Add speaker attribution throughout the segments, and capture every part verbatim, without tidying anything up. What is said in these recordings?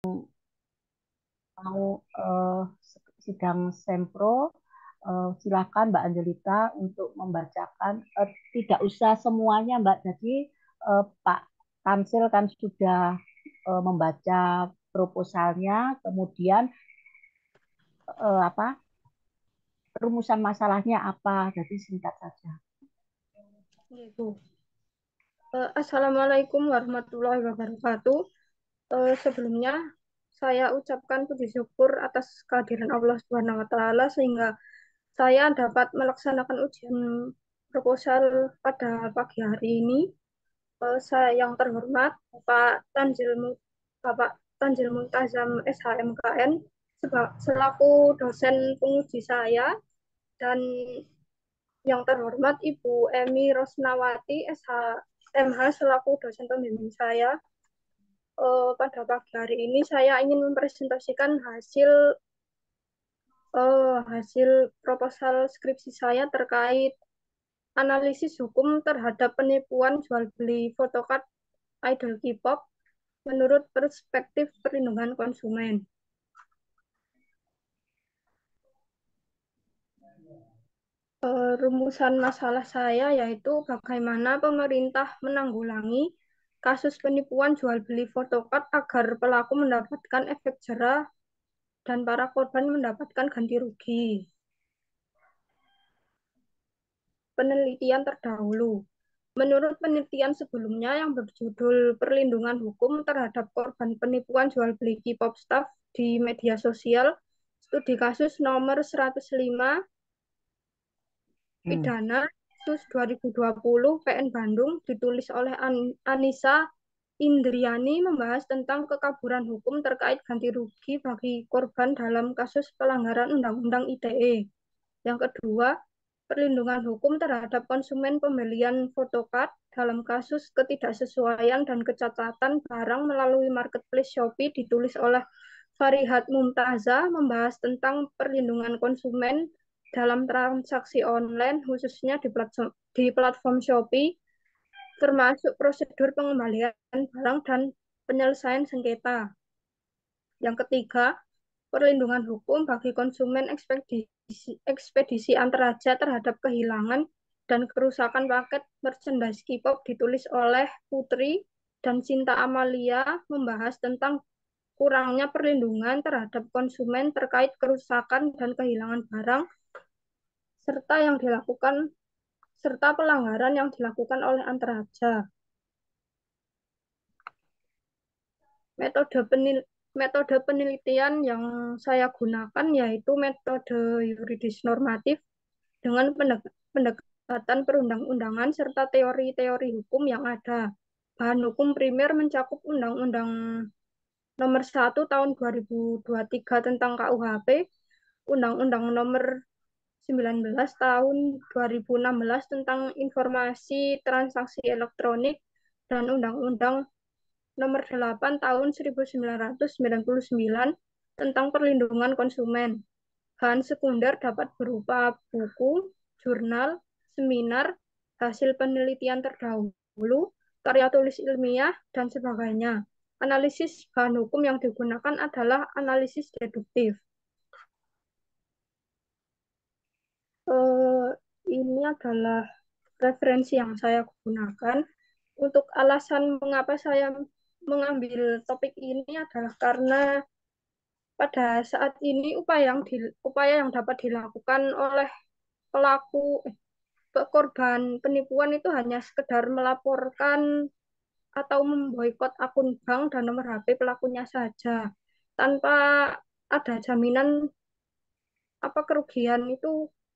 Speaker 1: mau eh, sidang sempro, eh, silakan Mbak Angelita untuk membacakan. Eh, tidak usah semuanya Mbak. Jadi eh, Pak Tamsil kan sudah eh, membaca proposalnya, kemudian eh, apa rumusan masalahnya apa. Jadi singkat saja.
Speaker 2: Gitu. Eh, Assalamualaikum warahmatullahi wabarakatuh. Eh, sebelumnya saya ucapkan puji syukur atas kehadiran Allah Subhanahu wa taala sehingga saya dapat melaksanakan ujian proposal pada pagi hari ini. Eh, saya yang terhormat Bapak Tanjil Mu- Bapak Tanjil Muntazam S H M K N seba- selaku dosen penguji saya dan yang terhormat Ibu Emi Rosnawati S H M H selaku dosen pembimbing saya. Eh, pada pagi hari ini saya ingin mempresentasikan hasil eh, hasil proposal skripsi saya terkait analisis hukum terhadap penipuan jual beli photocard idol K-pop menurut perspektif perlindungan konsumen. Eh, rumusan masalah saya yaitu bagaimana pemerintah menanggulangi kasus penipuan jual beli photocard agar pelaku mendapatkan efek jera dan para korban mendapatkan ganti rugi. Penelitian terdahulu. Menurut penelitian sebelumnya yang berjudul Perlindungan Hukum terhadap Korban Penipuan Jual Beli K-pop Staff di Media Sosial, studi kasus nomor seratus lima
Speaker 1: Hmm.
Speaker 2: pidana kasus dua ribu dua puluh P N Bandung ditulis oleh An- Anissa Indriani membahas tentang kekaburan hukum terkait ganti rugi bagi korban dalam kasus pelanggaran Undang-Undang I T E. Yang kedua, perlindungan hukum terhadap konsumen pembelian photocard dalam kasus ketidaksesuaian dan kecacatan barang melalui marketplace Shopee ditulis oleh Farihat Mumtaza membahas tentang perlindungan konsumen dalam transaksi online khususnya di platform, di platform Shopee termasuk prosedur pengembalian barang dan penyelesaian sengketa. Yang ketiga, perlindungan hukum bagi konsumen ekspedisi, ekspedisi antaraja terhadap kehilangan dan kerusakan paket merchandise K-pop ditulis oleh Putri dan Cinta Amalia membahas tentang kurangnya perlindungan terhadap konsumen terkait kerusakan dan kehilangan barang serta yang dilakukan serta pelanggaran yang dilakukan oleh antaraja. Metode penil metode penelitian yang saya gunakan yaitu metode yuridis normatif dengan pendekatan perundang-undangan serta teori-teori hukum yang ada. Bahan hukum primer mencakup Undang-Undang Nomor satu Tahun dua ribu dua puluh tiga tentang K U H P, Undang-Undang Nomor sembilan belas Tahun dua ribu enam belas tentang Informasi Transaksi Elektronik, dan Undang-Undang Nomor delapan Tahun seribu sembilan ratus sembilan puluh sembilan tentang Perlindungan Konsumen. Bahan sekunder dapat berupa buku, jurnal, seminar, hasil penelitian terdahulu, karya tulis ilmiah, dan sebagainya. Analisis bahan hukum yang digunakan adalah analisis deduktif. Eh, ini adalah referensi yang saya gunakan. Untuk alasan mengapa saya mengambil topik ini adalah karena pada saat ini upaya yang di, upaya yang dapat dilakukan oleh pelaku eh, korban penipuan itu hanya sekedar melaporkan atau memboikot akun bank dan nomor H P pelakunya saja tanpa ada jaminan apa kerugian itu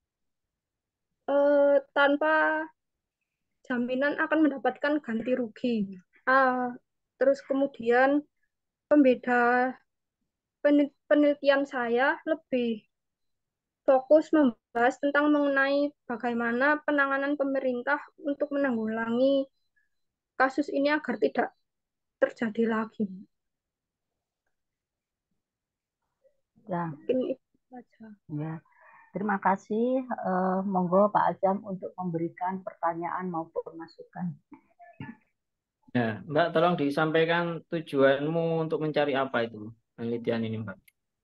Speaker 2: eh, tanpa jaminan akan mendapatkan ganti rugi. Ah, terus kemudian pembeda penelitian saya lebih fokus membahas tentang mengenai bagaimana penanganan pemerintah untuk menanggulangi kasus ini agar tidak terjadi lagi.
Speaker 1: Ya,
Speaker 2: Mungkin itu saja.
Speaker 1: ya. Terima kasih. Eh, monggo Pak Azam untuk memberikan pertanyaan maupun masukan.
Speaker 3: Ya, Mbak, tolong disampaikan tujuanmu untuk mencari apa itu penelitian ini, Mbak.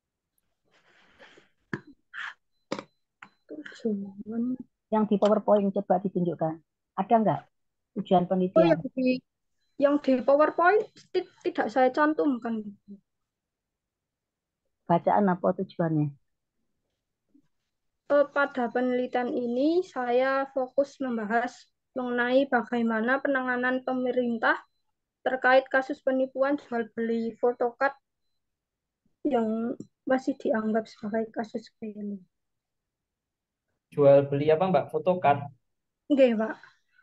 Speaker 2: Tujuan.
Speaker 1: Yang di PowerPoint coba ditunjukkan. Ada nggak tujuan
Speaker 2: Oh,
Speaker 1: penelitian?
Speaker 2: yang di yang di PowerPoint ti- tidak saya cantumkan.
Speaker 1: Bacaan apa tujuannya?
Speaker 2: Eh, pada penelitian ini saya fokus membahas mengenai bagaimana penanganan pemerintah terkait kasus penipuan jual beli photocard yang masih dianggap sebagai kasus sepele.
Speaker 3: Jual beli apa, Mbak? Photocard.
Speaker 2: Nggih, Pak.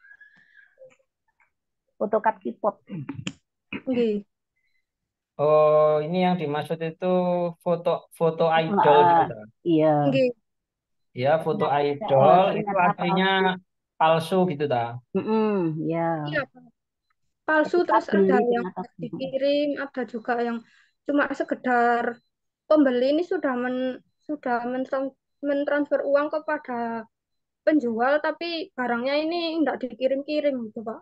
Speaker 1: Photocard K-pop.
Speaker 2: Nggih.
Speaker 3: Oh, ini yang dimaksud itu foto foto idol gitu,
Speaker 1: Ah,
Speaker 3: kan?
Speaker 1: iya.
Speaker 2: Nggih.
Speaker 3: Ya, foto
Speaker 1: Ternyata, eh,
Speaker 3: idol itu
Speaker 1: ternyata
Speaker 3: aslinya
Speaker 1: palsu.
Speaker 3: palsu gitu, ta.
Speaker 1: Mm-mm, ya.
Speaker 2: Iya, Pak. Palsu
Speaker 1: Ketika
Speaker 2: terus ada
Speaker 1: beli
Speaker 2: yang
Speaker 1: ternyata.
Speaker 2: dikirim, ada juga yang cuma sekedar pembeli ini sudah men sudah mentran- mentransfer uang kepada penjual tapi barangnya ini tidak dikirim-kirim gitu, Pak.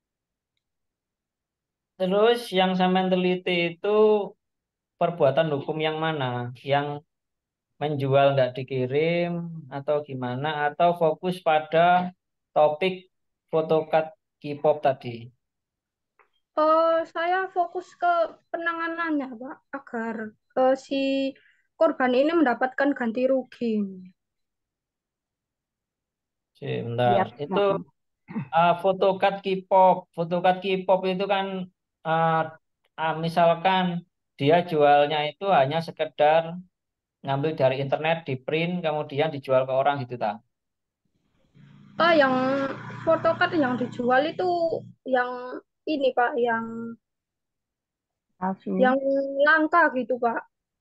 Speaker 3: Terus yang sampean teliti itu perbuatan hukum yang mana? Yang menjual nggak dikirim atau gimana? Atau fokus pada topik photocard K-pop tadi?
Speaker 2: Eh, saya fokus ke penanganannya, Pak, agar eh, si korban ini mendapatkan ganti rugi.
Speaker 3: Sebentar,
Speaker 1: Biar.
Speaker 3: itu
Speaker 1: Mm-mm.
Speaker 3: uh, photocard K-pop, photocard K-pop itu kan uh, uh, misalkan dia jualnya itu hanya sekedar ngambil dari internet, di print, kemudian dijual ke orang gitu tak?
Speaker 2: Ah, yang photocard yang dijual itu yang ini, Pak, yang
Speaker 1: Palsu.
Speaker 2: yang langka gitu, Pak.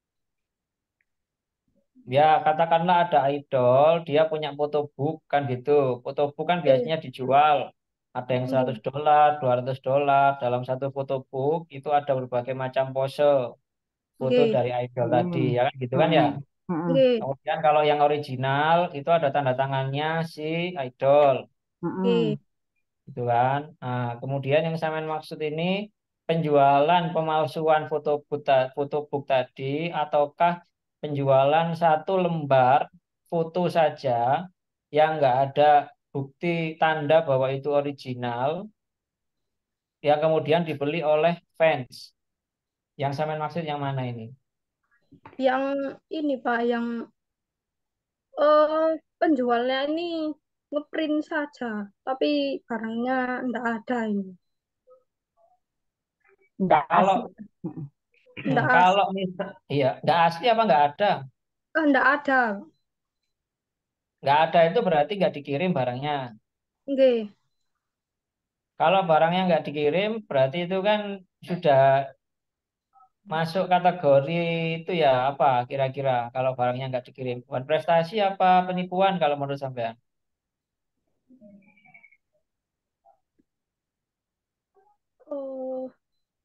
Speaker 3: Ya katakanlah ada idol, dia punya photobook kan gitu. Photobook kan
Speaker 2: Oke,
Speaker 3: biasanya dijual. Ada yang seratus
Speaker 2: oke,
Speaker 3: dolar, dua ratus dolar. Dalam satu photobook itu ada berbagai macam pose foto
Speaker 2: oke,
Speaker 3: dari idol tadi,
Speaker 1: Mm-mm.
Speaker 3: ya kan gitu kan ya.
Speaker 1: Mm-mm. Mm-mm.
Speaker 2: oke,
Speaker 3: Kemudian kalau yang original itu ada tanda tangannya si idol,
Speaker 1: Mm-mm.
Speaker 2: oke.
Speaker 3: gitu kan. Nah, kemudian yang saya maksud ini penjualan pemalsuan foto buta- foto book tadi ataukah penjualan satu lembar foto saja yang nggak ada bukti tanda bahwa itu original yang kemudian dibeli oleh fans. Yang saya maksud yang mana ini?
Speaker 2: Yang ini, Pak, yang eh penjualnya ini ngeprint saja, tapi barangnya enggak ada ini.
Speaker 1: Nggak
Speaker 3: Kalau
Speaker 1: asli. Mm-mm.
Speaker 3: hmm,
Speaker 2: Enggak as,
Speaker 3: kalau misal iya nggak asli apa nggak ada?
Speaker 2: eh, enggak ada.
Speaker 3: Nggak ada itu berarti nggak dikirim barangnya.
Speaker 2: Nggih.
Speaker 3: Kalau barangnya nggak dikirim, berarti itu kan sudah masuk kategori itu ya apa kira-kira kalau barangnya nggak dikirim. Bukan prestasi apa penipuan kalau menurut sampean?
Speaker 2: Oh,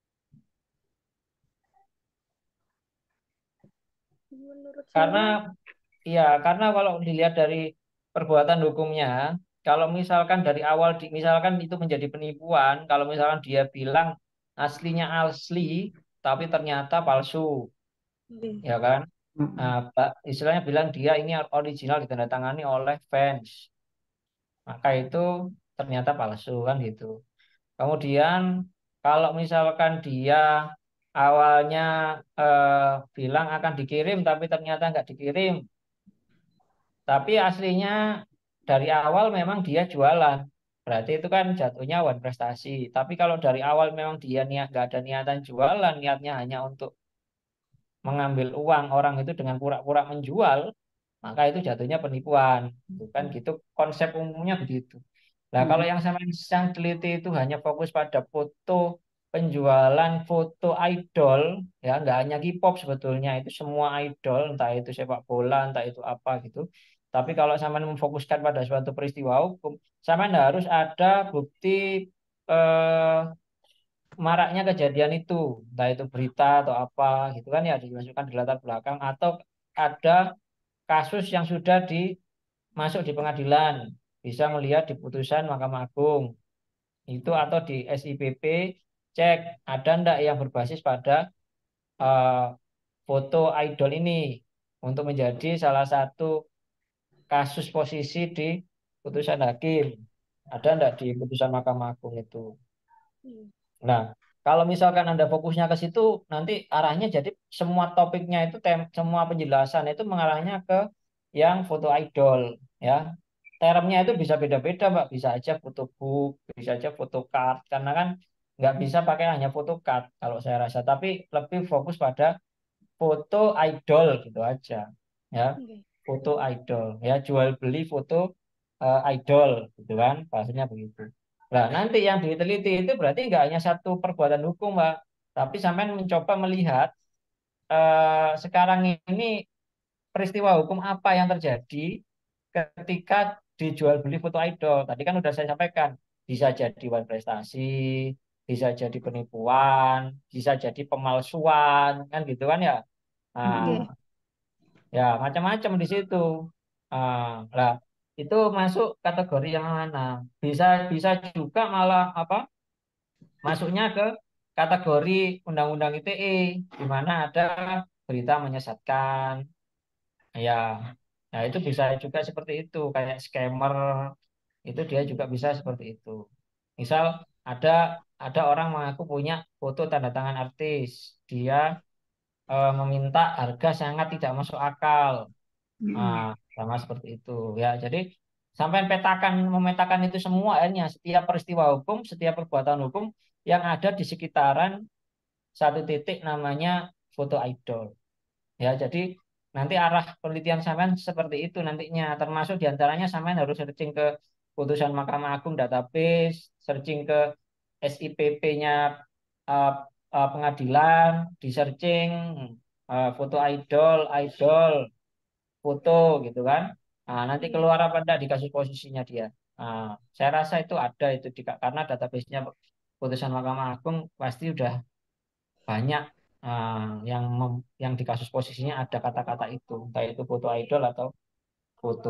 Speaker 2: menurut
Speaker 3: Karena
Speaker 2: saya
Speaker 3: ya karena kalau dilihat dari perbuatan hukumnya, kalau misalkan dari awal di, misalkan itu menjadi penipuan, kalau misalkan dia bilang aslinya asli, tapi ternyata palsu,
Speaker 2: nggih.
Speaker 3: ya kan? Nah,
Speaker 1: Mm-mm.
Speaker 3: Pak, istilahnya bilang dia ini original ditandatangani oleh fans. Maka itu ternyata palsu kan gitu. Kemudian kalau misalkan dia awalnya eh, bilang akan dikirim tapi ternyata nggak dikirim, tapi aslinya dari awal memang dia jualan. Berarti itu kan jatuhnya wan prestasi. Tapi kalau dari awal memang dia niat nggak ada niatan jualan, niatnya hanya untuk mengambil uang orang itu dengan pura-pura menjual, maka itu jatuhnya penipuan. Bukan gitu konsep umumnya begitu. Nah, kalau
Speaker 1: Mm-mm.
Speaker 3: yang sama yang teliti itu hanya fokus pada foto penjualan foto idol, ya nggak hanya K-pop sebetulnya itu semua idol, entah itu sepak bola, entah itu apa gitu. Tapi kalau sama memfokuskan pada suatu peristiwa hukum, sama harus ada bukti eh, maraknya kejadian itu, entah itu berita atau apa gitu kan ya dimasukkan di latar belakang atau ada kasus yang sudah dimasuk di pengadilan, bisa melihat di putusan Mahkamah Agung itu atau di S I P P cek ada enggak yang berbasis pada eh, foto idol ini untuk menjadi salah satu kasus posisi di putusan hakim. Ada enggak di putusan Mahkamah Agung itu?
Speaker 2: Hmm.
Speaker 3: Nah, kalau misalkan Anda fokusnya ke situ, nanti arahnya jadi semua topiknya itu, tem semua penjelasan itu mengarahnya ke yang foto idol, ya. Termnya itu bisa beda-beda, Mbak. Bisa aja foto book, bisa aja foto card, karena kan nggak bisa pakai hanya foto card kalau saya rasa. Tapi lebih fokus pada foto idol gitu aja, ya.
Speaker 2: Oke.
Speaker 3: Foto idol, ya, jual beli foto eh, idol, gitu kan, bahasanya begitu. Nah, nanti yang diteliti itu berarti nggak hanya satu perbuatan hukum, Mbak, tapi sampai mencoba melihat eh, sekarang ini peristiwa hukum apa yang terjadi ketika dijual beli foto idol. Tadi kan udah saya sampaikan, bisa jadi wan prestasi, bisa jadi penipuan, bisa jadi pemalsuan, kan gitu kan ya.
Speaker 2: Oke.
Speaker 3: Nah, ya macam-macam di situ. Ah, lah, itu masuk kategori yang mana? Bisa bisa juga malah apa? Masuknya ke kategori Undang-Undang I T E, di mana ada berita menyesatkan. Ya, nah itu bisa juga seperti itu, kayak scammer itu dia juga bisa seperti itu. Misal ada ada orang mengaku punya foto tanda tangan artis, dia eh, meminta harga sangat tidak masuk akal. Nah,
Speaker 1: Mm-mm.
Speaker 3: sama seperti itu ya. Jadi sampai petakan memetakan itu semua akhirnya setiap peristiwa hukum, setiap perbuatan hukum yang ada di sekitaran satu titik namanya foto idol. Ya, jadi nanti arah penelitian sampean seperti itu nantinya. Termasuk diantaranya sampean harus searching ke putusan Mahkamah Agung database, searching ke S I P P-nya eh, eh, pengadilan, di searching eh, foto idol, idol, foto gitu kan. Nah, nanti
Speaker 2: Oke.
Speaker 3: keluar apa enggak di kasus posisinya dia. Nah, saya rasa itu ada itu di, karena database-nya putusan Mahkamah Agung pasti udah banyak eh, yang mem- yang di kasus posisinya ada kata-kata itu, entah itu foto idol atau foto.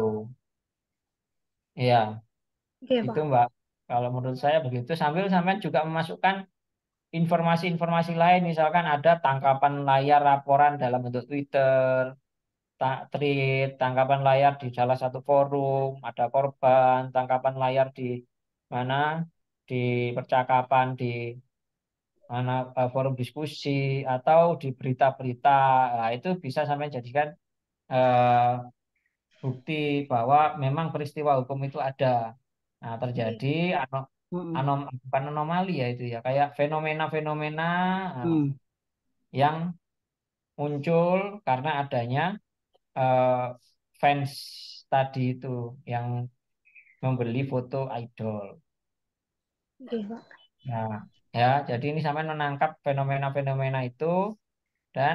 Speaker 3: Iya,
Speaker 2: Oke,
Speaker 3: itu
Speaker 2: Pak.
Speaker 3: Mbak. Kalau menurut saya begitu. Sambil sampai juga memasukkan informasi-informasi lain, misalkan ada tangkapan layar laporan dalam bentuk Twitter, ta- tweet, tangkapan layar di salah satu forum, ada korban, tangkapan layar di mana, di percakapan di mana eh, forum diskusi atau di berita-berita. Nah, itu bisa sampai jadikan eh, bukti bahwa memang peristiwa hukum itu ada. Nah,
Speaker 2: Oke.
Speaker 3: terjadi ano,
Speaker 1: Mm-mm.
Speaker 3: anom, bukan anomali ya itu ya, kayak fenomena-fenomena eh,
Speaker 1: Mm.
Speaker 3: yang muncul karena adanya eh, fans tadi itu yang membeli foto idol.
Speaker 2: Oke, Pak.
Speaker 3: Nah, ya, jadi ini sampai menangkap fenomena-fenomena itu dan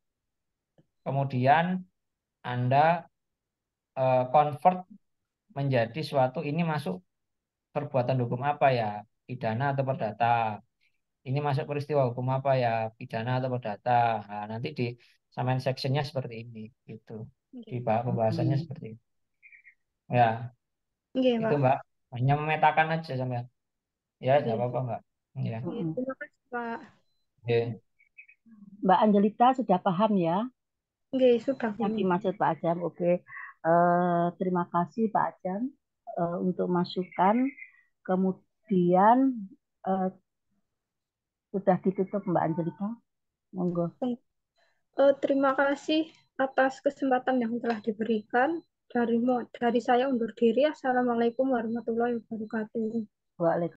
Speaker 3: kemudian Anda eh, convert menjadi suatu ini masuk perbuatan hukum apa ya? Pidana atau perdata? Ini masuk peristiwa hukum apa ya? Pidana atau perdata? Nah, nanti di samain sectionnya seperti ini gitu. Di
Speaker 2: Oke.
Speaker 3: bah- pembahasannya
Speaker 1: Mm.
Speaker 3: seperti itu. Ya,
Speaker 2: Oke,
Speaker 3: itu
Speaker 2: Pak.
Speaker 3: Mbak. Hanya memetakan aja sampai. Ya, nggak
Speaker 2: Oke.
Speaker 3: apa-apa Mbak. Ya.
Speaker 2: Oke,
Speaker 1: Mm-mm.
Speaker 2: terima kasih, Pak.
Speaker 3: Oke.
Speaker 1: Mbak Angelita sudah paham ya
Speaker 2: Oke, sudah, Bu.
Speaker 1: yang dimaksud Pak Ajam. Oke. Eh, terima kasih Pak Ajam eh, untuk masukan. Kemudian eh, sudah ditutup Mbak Angelita. Monggo.
Speaker 2: Eh, terima kasih atas kesempatan yang telah diberikan. Dari, mo- dari saya undur diri. Assalamualaikum warahmatullahi wabarakatuh.
Speaker 1: Waalaikumsalam.